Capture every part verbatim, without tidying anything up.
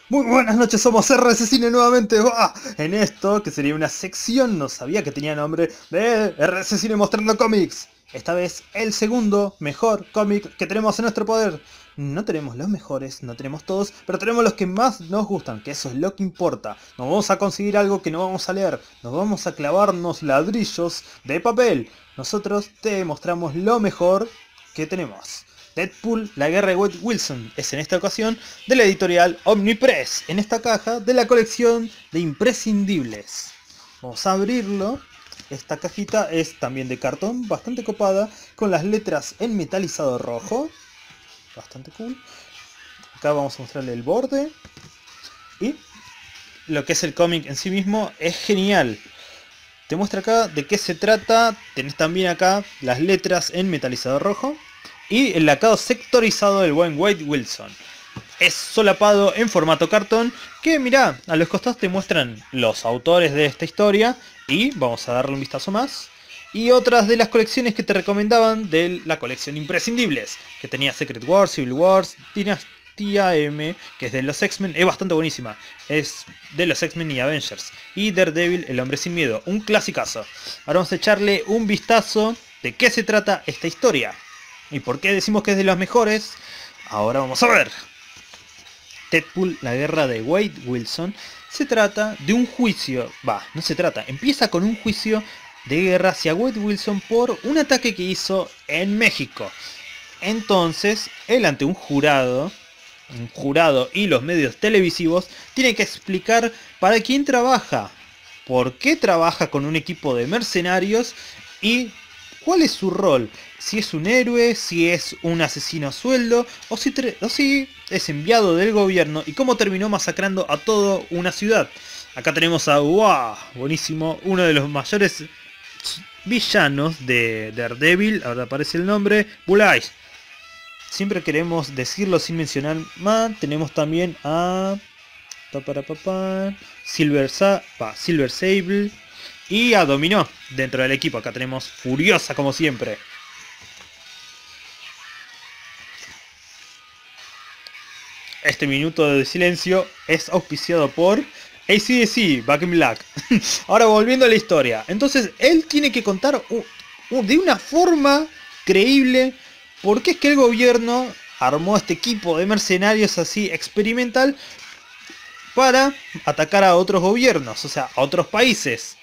Muy buenas noches, somos R C Cine nuevamente. ¡Buah! En esto, que sería una sección, no sabía que tenía nombre, de R C Cine mostrando cómics. Esta vez el segundo mejor cómic que tenemos en nuestro poder. No tenemos los mejores, no tenemos todos, pero tenemos los que más nos gustan, que eso es lo que importa. Nos vamos a conseguir algo que no vamos a leer, nos vamos a clavarnos ladrillos de papel. Nosotros te mostramos lo mejor que tenemos. Deadpool, la guerra de Wade Wilson, es en esta ocasión de la editorial Omnipress, en esta caja de la colección de imprescindibles. Vamos a abrirlo. Esta cajita es también de cartón, bastante copada, con las letras en metalizado rojo. Bastante cool. Acá vamos a mostrarle el borde. Y lo que es el cómic en sí mismo es genial. Te muestra acá de qué se trata. Tenés también acá las letras en metalizado rojo. Y el lacado sectorizado del buen Wade Wilson. Es solapado en formato cartón, que mirá, a los costados te muestran los autores de esta historia. Y vamos a darle un vistazo más. Y otras de las colecciones que te recomendaban de la colección Imprescindibles. Que tenía Secret Wars, Civil Wars, Dinastía M, que es de los X-Men, es bastante buenísima. Es de los X-Men y Avengers. Y Daredevil, el hombre sin miedo, un clasicazo. Ahora vamos a echarle un vistazo de qué se trata esta historia. ¿Y por qué decimos que es de los mejores? Ahora vamos a ver. Deadpool, la guerra de Wade Wilson, se trata de un juicio, va, no se trata, empieza con un juicio de guerra hacia Wade Wilson por un ataque que hizo en México. Entonces, él ante un jurado, un jurado y los medios televisivos, tiene que explicar para quién trabaja, por qué trabaja con un equipo de mercenarios y cuál es su rol. Si es un héroe, si es un asesino a sueldo, o si, o si es enviado del gobierno y cómo terminó masacrando a toda una ciudad. Acá tenemos a, wow, buenísimo, uno de los mayores villanos de Daredevil, ahora aparece el nombre, Bullseye. Siempre queremos decirlo sin mencionar más. Tenemos también a Silver, Sa pa, Silver Sable y a Dominó dentro del equipo. Acá tenemos Furiosa como siempre. Este minuto de silencio es auspiciado por A C D C, Back in Black. Ahora volviendo a la historia. Entonces él tiene que contar uh, uh, de una forma creíble por qué es que el gobierno armó este equipo de mercenarios así experimental para atacar a otros gobiernos, o sea, a otros países.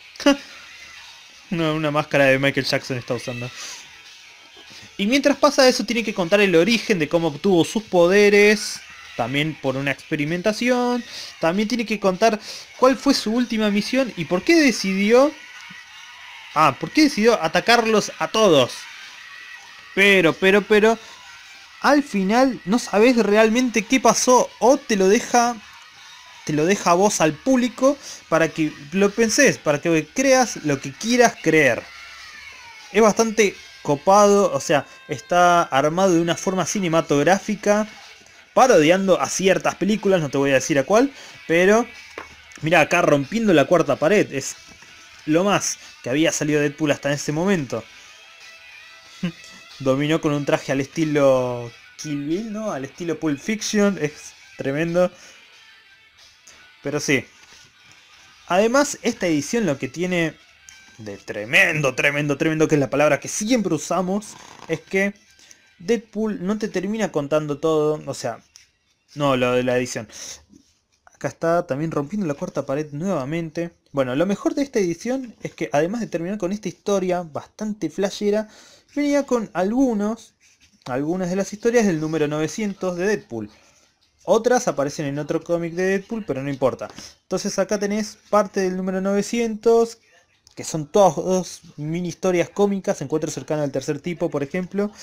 una, una máscara de Michael Jackson está usando. Y mientras pasa eso tiene que contar el origen de cómo obtuvo sus poderes, también por una experimentación. También tiene que contar cuál fue su última misión y por qué decidió... Ah, por qué decidió atacarlos a todos. Pero, pero, pero... Al final no sabes realmente qué pasó o te lo deja... Te lo deja a vos al público para que lo penses, para que creas lo que quieras creer. Es bastante copado, o sea, está armado de una forma cinematográfica, parodiando a ciertas películas, no te voy a decir a cuál, pero mira acá rompiendo la cuarta pared, es lo más que había salido Deadpool hasta ese momento. Dominó con un traje al estilo Kill Bill, ¿no? Al estilo Pulp Fiction, es tremendo. Pero sí. Además, esta edición lo que tiene de tremendo, tremendo, tremendo, que es la palabra que siempre usamos, es que Deadpool no te termina contando todo, o sea, no, lo de la edición. Acá está también rompiendo la cuarta pared nuevamente. Bueno, lo mejor de esta edición es que además de terminar con esta historia bastante flashera, venía con algunos, algunas de las historias del número novecientos de Deadpool. Otras aparecen en otro cómic de Deadpool, pero no importa. Entonces acá tenés parte del número novecientos, que son todas dos mini historias cómicas, encuentro cercano al tercer tipo, por ejemplo.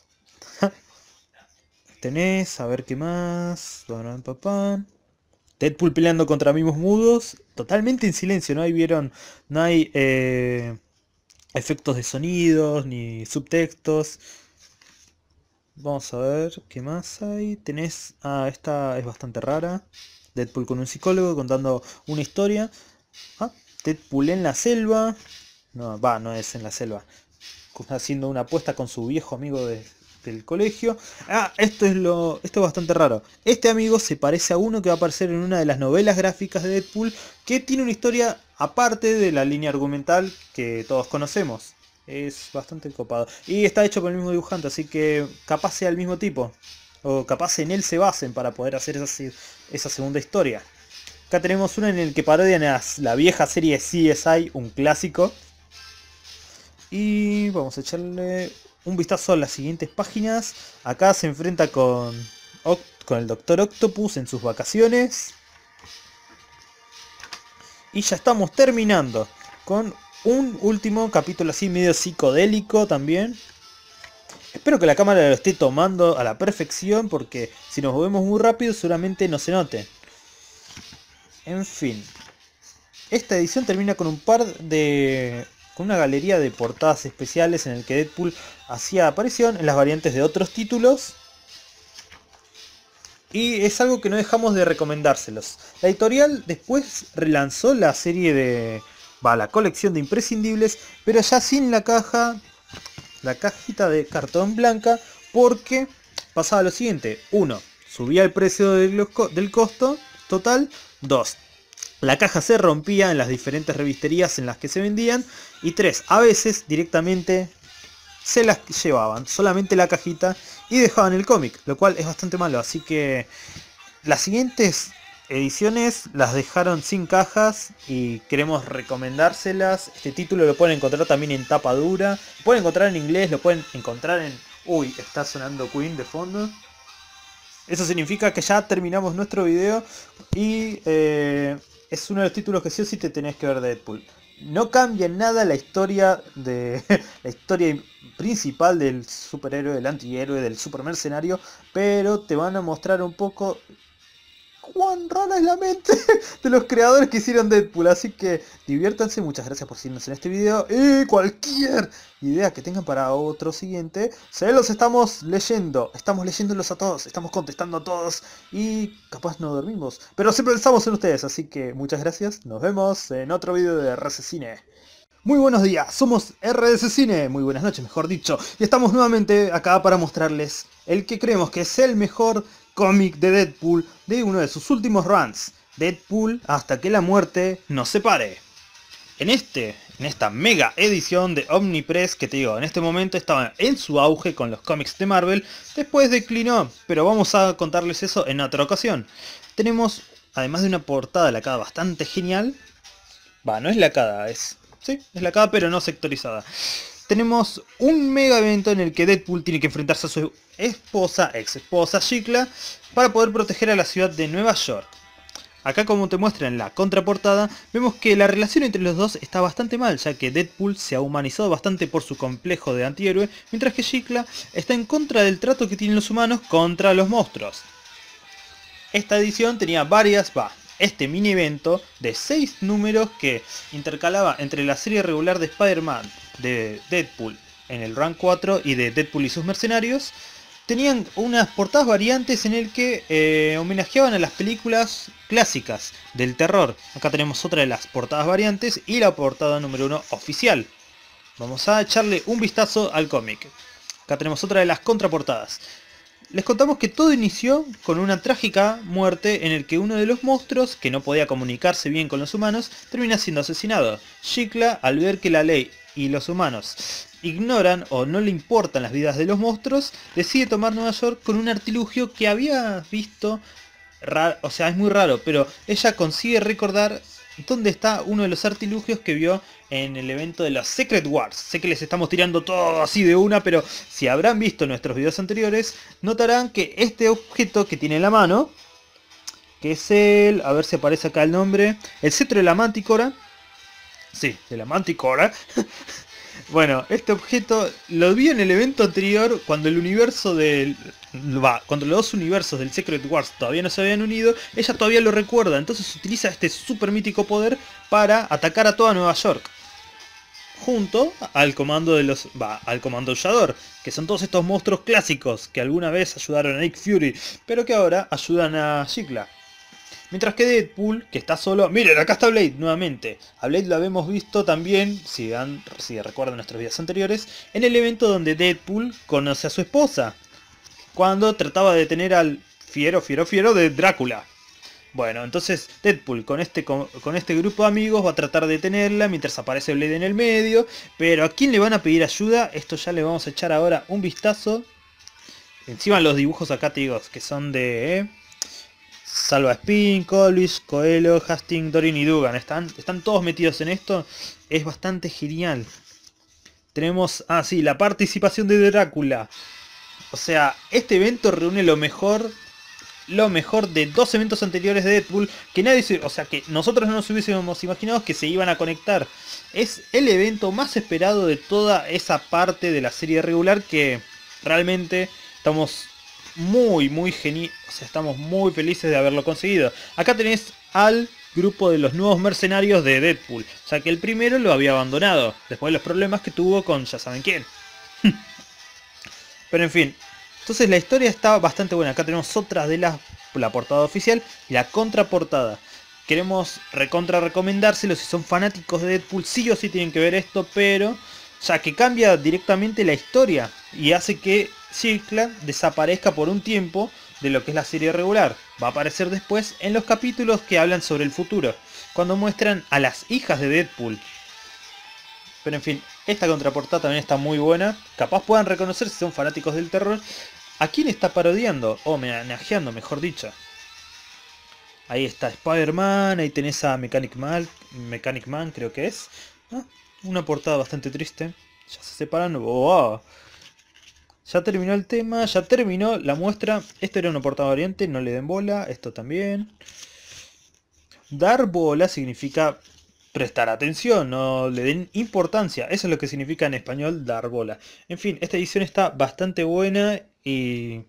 Tenés, a ver qué más. Deadpool peleando contra mimos mudos, totalmente en silencio, no hay, vieron, no hay eh, efectos de sonidos ni subtextos. Vamos a ver qué más hay. Tenés, ah, esta es bastante rara. Deadpool con un psicólogo contando una historia. Ah, Deadpool en la selva. No, va, no es en la selva. Haciendo una apuesta con su viejo amigo de, del colegio. Ah, esto es lo esto es bastante raro. Este amigo se parece a uno que va a aparecer en una de las novelas gráficas de Deadpool, que tiene una historia aparte de la línea argumental que todos conocemos. Es bastante copado. Y está hecho por el mismo dibujante, así que capaz sea el mismo tipo. O capaz en él se basen para poder hacer esa, esa segunda historia. Acá tenemos una en el que parodian a la vieja serie C S I, un clásico. Y vamos a echarle un vistazo a las siguientes páginas. Acá se enfrenta con, con el Doctor Octopus en sus vacaciones. Y ya estamos terminando con un último capítulo así medio psicodélico también. Espero que la cámara lo esté tomando a la perfección, porque si nos movemos muy rápido seguramente no se note. En fin. Esta edición termina con un par de... con una galería de portadas especiales en el que Deadpool hacía aparición en las variantes de otros títulos. Y es algo que no dejamos de recomendárselos. La editorial después relanzó la serie de... va, la colección de imprescindibles, pero ya sin la caja... la cajita de cartón blanca, porque pasaba lo siguiente: uno, subía el precio del, del costo total. Dos, la caja se rompía en las diferentes revisterías en las que se vendían. Y tres, a veces directamente se las llevaban, solamente la cajita, y dejaban el cómic, lo cual es bastante malo. Así que las siguientes ediciones las dejaron sin cajas y queremos recomendárselas. Este título lo pueden encontrar también en tapa dura, lo pueden encontrar en inglés, lo pueden encontrar en... Uy, está sonando Queen de fondo. Eso significa que ya terminamos nuestro video y eh, es uno de los títulos que sí o sí te tenés que ver de Deadpool. No cambia en nada la historia de la historia principal del superhéroe, del antihéroe, del supermercenario, pero te van a mostrar un poco cuán rara es la mente de los creadores que hicieron Deadpool. Así que diviértanse, muchas gracias por seguirnos en este video. Y cualquier idea que tengan para otro siguiente, se los estamos leyendo. Estamos leyéndolos a todos, estamos contestando a todos. Y capaz no dormimos, pero siempre pensamos en ustedes. Así que muchas gracias, nos vemos en otro video de R C Cine. Muy buenos días, somos R S Cine, muy buenas noches mejor dicho. Y estamos nuevamente acá para mostrarles el que creemos que es el mejor cómic de Deadpool de uno de sus últimos runs, Deadpool hasta que la muerte nos separe. En este, en esta mega edición de Omnipress, que te digo, en este momento estaba en su auge con los cómics de Marvel, después declinó, pero vamos a contarles eso en otra ocasión. Tenemos, además de una portada lacada bastante genial, va, no es lacada, es... sí, es lacada pero no sectorizada. Tenemos un mega evento en el que Deadpool tiene que enfrentarse a su esposa, ex esposa Shikla, para poder proteger a la ciudad de Nueva York. Acá, como te muestra en la contraportada, vemos que la relación entre los dos está bastante mal, ya que Deadpool se ha humanizado bastante por su complejo de antihéroe, mientras que Shikla está en contra del trato que tienen los humanos contra los monstruos. Esta edición tenía varias, va, este mini evento de seis números que intercalaba entre la serie regular de Spider-Man, de Deadpool en el Run cuatro y de Deadpool y sus mercenarios. Tenían unas portadas variantes en el que eh, homenajeaban a las películas clásicas del terror. Acá tenemos otra de las portadas variantes y la portada número uno oficial. Vamos a echarle un vistazo al cómic. Acá tenemos otra de las contraportadas. Les contamos que todo inició con una trágica muerte en el que uno de los monstruos, que no podía comunicarse bien con los humanos, termina siendo asesinado. Shikla, al ver que la ley y los humanos ignoran o no le importan las vidas de los monstruos, decide tomar Nueva York con un artilugio que había visto, raro, o sea, es muy raro, pero ella consigue recordar dónde está uno de los artilugios que vio en el evento de los Secret Wars. Sé que les estamos tirando todo así de una, pero si habrán visto nuestros videos anteriores, notarán que este objeto que tiene en la mano, que es el, a ver si aparece acá el nombre, el cetro de la Manticora. Sí, de la Manticora. Bueno, este objeto lo vi en el evento anterior cuando el universo del... va, cuando los dos universos del Secret Wars todavía no se habían unido. Ella todavía lo recuerda, entonces utiliza este super mítico poder para atacar a toda Nueva York. Junto al comando de los... va, al comando aullador, que son todos estos monstruos clásicos que alguna vez ayudaron a Nick Fury, pero que ahora ayudan a Shikla. Mientras que Deadpool, que está solo... Miren, acá está Blade nuevamente. A Blade lo habíamos visto también, si, han, si recuerdan nuestros videos anteriores, en el evento donde Deadpool conoce a su esposa, cuando trataba de detener al fiero, fiero, fiero de Drácula. Bueno, entonces Deadpool con este, con, con este grupo de amigos va a tratar de detenerla mientras aparece Blade en el medio. Pero ¿a quién le van a pedir ayuda? Esto ya le vamos a echar ahora un vistazo. Encima los dibujos acá te digo que son de... Eh, Salva Spin, Colwich, Coelho, Hastings, Dorin y Dugan. Están, están todos metidos en esto. Es bastante genial. Tenemos... Ah, sí, la participación de Drácula. O sea, este evento reúne lo mejor... Lo mejor de dos eventos anteriores de Deadpool. Que nadie se... O sea, que nosotros no nos hubiésemos imaginado que se iban a conectar. Es el evento más esperado de toda esa parte de la serie regular. Que realmente estamos... Muy, muy genial. O sea, estamos muy felices de haberlo conseguido. Acá tenés al grupo de los nuevos mercenarios de Deadpool. O sea que el primero lo había abandonado. Después de los problemas que tuvo con ya saben quién. Pero en fin. Entonces la historia está bastante buena. Acá tenemos otras de la, la portada oficial y la contraportada. Queremos recontra recomendárselo si son fanáticos de Deadpool. Sí o sí tienen que ver esto, pero... ya que cambia directamente la historia y hace que Cicla desaparezca por un tiempo de lo que es la serie regular. Va a aparecer después en los capítulos que hablan sobre el futuro, cuando muestran a las hijas de Deadpool. Pero en fin, esta contraportada también está muy buena. Capaz puedan reconocer si son fanáticos del terror a quién está parodiando, o homenajeando mejor dicho. Ahí está Spider-Man, ahí tenés a Mechanic Man, Mechanic Man creo que es. ¿No? Una portada bastante triste. Ya se separan. ¡Oh! Ya terminó el tema. Ya terminó la muestra. Esto era una portada variante. No le den bola. Esto también. Dar bola significa prestar atención. No le den importancia. Eso es lo que significa en español dar bola. En fin, esta edición está bastante buena. Y...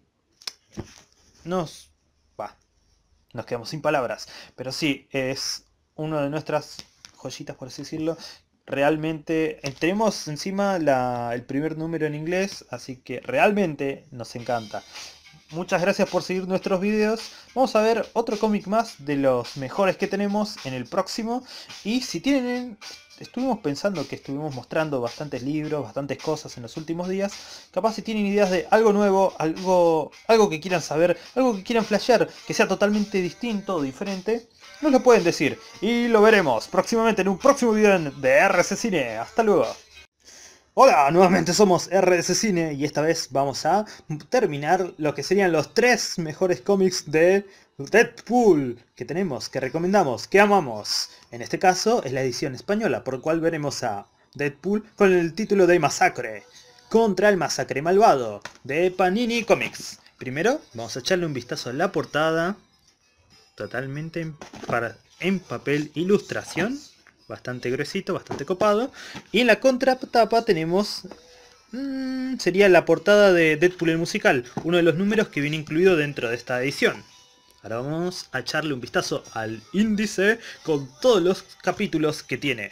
Nos... Va. Nos quedamos sin palabras. Pero sí, es una de nuestras joyitas, por así decirlo. Realmente tenemos encima la, el primer número en inglés, así que realmente nos encanta. Muchas gracias por seguir nuestros videos. Vamos a ver otro cómic más de los mejores que tenemos en el próximo. Y si tienen... Estuvimos pensando que estuvimos mostrando bastantes libros, bastantes cosas en los últimos días. Capaz si tienen ideas de algo nuevo, algo, algo que quieran saber, algo que quieran flashear, que sea totalmente distinto o diferente, nos lo pueden decir. Y lo veremos próximamente en un próximo video de R C Cine. Hasta luego. Hola, nuevamente somos R C Cine y esta vez vamos a terminar lo que serían los tres mejores cómics de Deadpool que tenemos, que recomendamos, que amamos. En este caso es la edición española, por lo cual veremos a Deadpool con el título de Masacre contra el Masacre Malvado de Panini Comics. Primero vamos a echarle un vistazo a la portada, totalmente en, para, en papel ilustración. Bastante gruesito, bastante copado. Y en la contratapa tenemos... Mmm, sería la portada de Deadpool el musical. Uno de los números que viene incluido dentro de esta edición. Ahora vamos a echarle un vistazo al índice con todos los capítulos que tiene.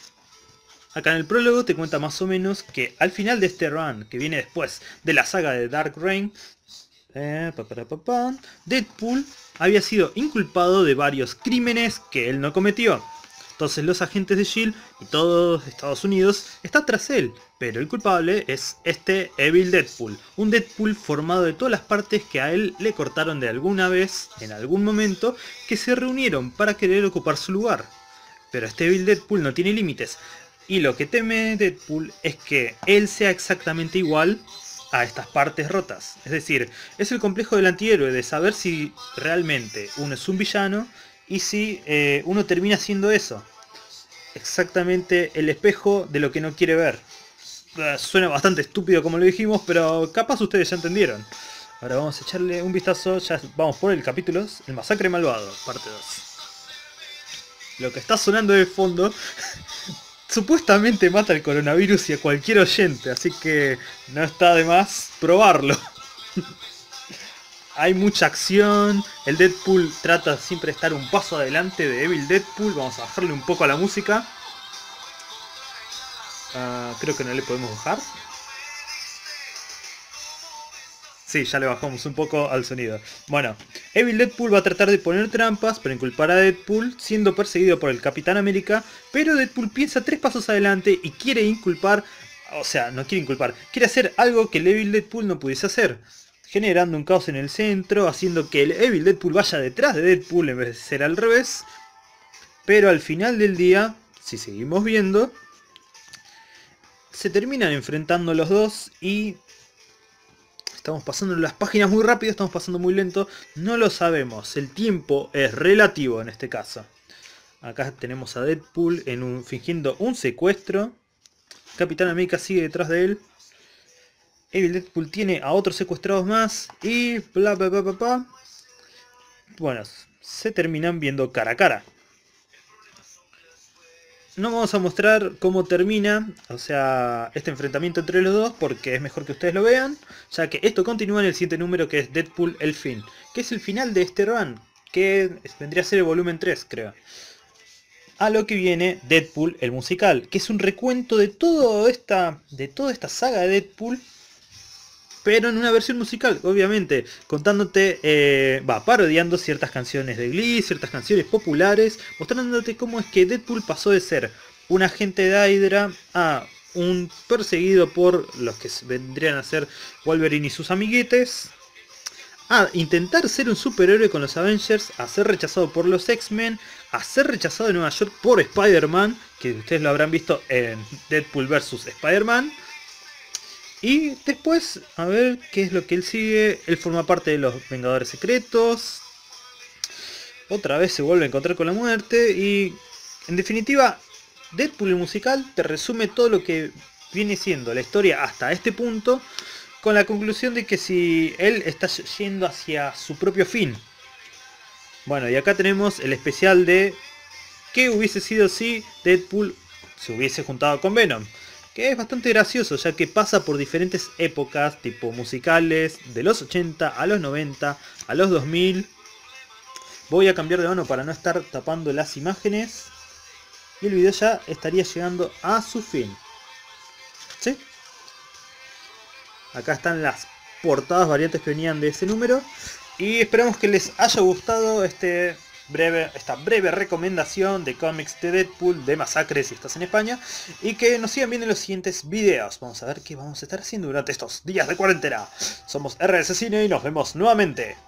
Acá en el prólogo te cuenta más o menos que al final de este run, que viene después de la saga de Dark Reign, eh, pa, pa, pa, pa, Deadpool había sido inculpado de varios crímenes que él no cometió. Entonces los agentes de Shield y todos Estados Unidos están tras él, pero el culpable es este Evil Deadpool, un Deadpool formado de todas las partes que a él le cortaron de alguna vez, en algún momento, que se reunieron para querer ocupar su lugar. Pero este Evil Deadpool no tiene límites, y lo que teme Deadpool es que él sea exactamente igual a estas partes rotas. Es decir, es el complejo del antihéroe de saber si realmente uno es un villano, y si eh, uno termina siendo eso. Exactamente el espejo de lo que no quiere ver. Uh, suena bastante estúpido como lo dijimos, pero capaz ustedes ya entendieron. Ahora vamos a echarle un vistazo, ya vamos por el capítulo, el Masacre Malvado, parte dos. Lo que está sonando de fondo supuestamente mata el coronavirus y a cualquier oyente, así que no está de más probarlo. Hay mucha acción, el Deadpool trata siempre de estar un paso adelante de Evil Deadpool. Vamos a bajarle un poco a la música. Uh, creo que no le podemos bajar. Sí, ya le bajamos un poco al sonido. Bueno, Evil Deadpool va a tratar de poner trampas para inculpar a Deadpool siendo perseguido por el Capitán América, pero Deadpool piensa tres pasos adelante y quiere inculpar, o sea, no quiere inculpar, quiere hacer algo que el Evil Deadpool no pudiese hacer, generando un caos en el centro, haciendo que el Evil Deadpool vaya detrás de Deadpool en vez de ser al revés. Pero al final del día, si seguimos viendo, se terminan enfrentando los dos y... Estamos pasando las páginas muy rápido, estamos pasando muy lento. No lo sabemos. El tiempo es relativo en este caso. Acá tenemos a Deadpool en un, fingiendo un secuestro. Capitán América sigue detrás de él. Evil Deadpool tiene a otros secuestrados más. Y bla bla bla bla bla. Bueno, se terminan viendo cara a cara. No vamos a mostrar cómo termina, o sea, este enfrentamiento entre los dos, porque es mejor que ustedes lo vean, ya que esto continúa en el siguiente número, que es Deadpool el fin, que es el final de este run, que vendría a ser el volumen tres, creo. A lo que viene Deadpool el musical, que es un recuento de, todo esta, de toda esta saga de Deadpool, pero en una versión musical, obviamente, contándote, eh, va, parodiando ciertas canciones de Glee, ciertas canciones populares, mostrándote cómo es que Deadpool pasó de ser un agente de Hydra a un perseguido por los que vendrían a ser Wolverine y sus amiguetes, a intentar ser un superhéroe con los Avengers, a ser rechazado por los X-Men, a ser rechazado en Nueva York por Spider-Man, que ustedes lo habrán visto en Deadpool versus. Spider-Man. Y después, a ver qué es lo que él sigue. Él forma parte de los Vengadores Secretos. Otra vez se vuelve a encontrar con la muerte. Y en definitiva, Deadpool el musical te resume todo lo que viene siendo la historia hasta este punto, con la conclusión de que si él está yendo hacia su propio fin. Bueno, y acá tenemos el especial de qué hubiese sido si Deadpool se hubiese juntado con Venom. Que es bastante gracioso, ya que pasa por diferentes épocas, tipo musicales, de los ochenta a los noventa, a los dos mil. Voy a cambiar de mano para no estar tapando las imágenes. Y el video ya estaría llegando a su fin. ¿Sí? Acá están las portadas variantes que venían de ese número. Y esperamos que les haya gustado este... Breve, esta breve recomendación de cómics de Deadpool, de Masacre si estás en España, y que nos sigan viendo en los siguientes videos. Vamos a ver qué vamos a estar haciendo durante estos días de cuarentena. Somos R S Cine y nos vemos nuevamente.